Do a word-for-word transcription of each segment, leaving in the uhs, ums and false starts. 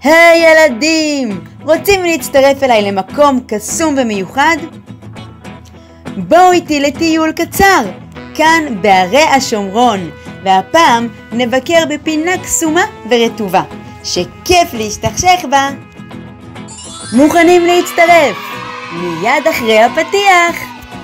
היי ילדים! רוצים להצטרף אליי למקום קסום ומיוחד? בואו איתי לטיול קצר, כאן בערי השומרון, והפעם נבקר בפינה קסומה ורטובה, שכיף להשתכשך בה. מוכנים להצטרף? מיד אחרי הפתיח!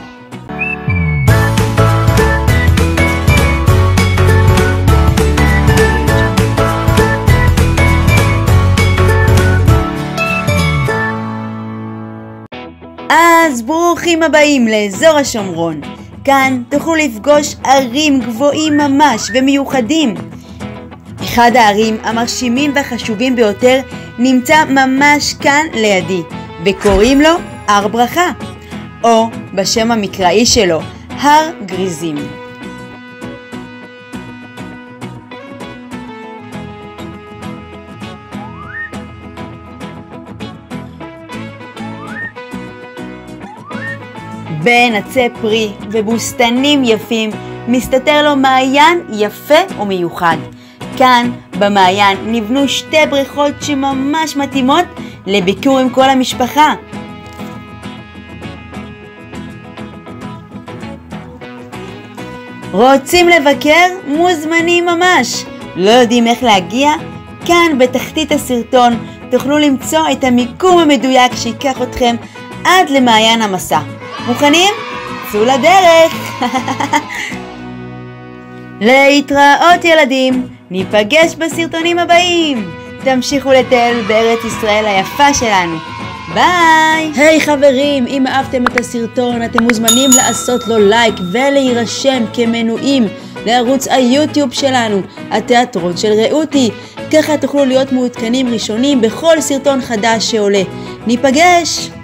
אז ברוכים הבאים לאזור השומרון. כאן תוכלו לפגוש ערים גבוהים ממש ומיוחדים. אחד הערים המרשימים והחשובים ביותר נמצא ממש כאן לידי, וקוראים לו הר ברכה, או בשם המקראי שלו, הר גריזים. בין עצי פרי ובוסתנים יפים מסתתר לו מעיין יפה ומיוחד. כאן במעיין נבנו שתי בריכות שממש מתאימות לביקור עם כל המשפחה. רוצים לבקר? מוזמנים ממש. לא יודעים איך להגיע? כאן בתחתית הסרטון תוכלו למצוא את המיקום המדויק שיקח אתכם עד למעיין המסע. מוכנים? צאו לדרך! להתראות ילדים! ניפגש בסרטונים הבאים! תמשיכו לטייל בארץ ישראל היפה שלנו. ביי! היי hey, חברים, אם אהבתם את הסרטון אתם מוזמנים לעשות לו לייק ולהירשם כמנויים לערוץ היוטיוב שלנו, התיאטרון של ראותי. ככה תוכלו להיות מעודכנים ראשונים בכל סרטון חדש שעולה. ניפגש!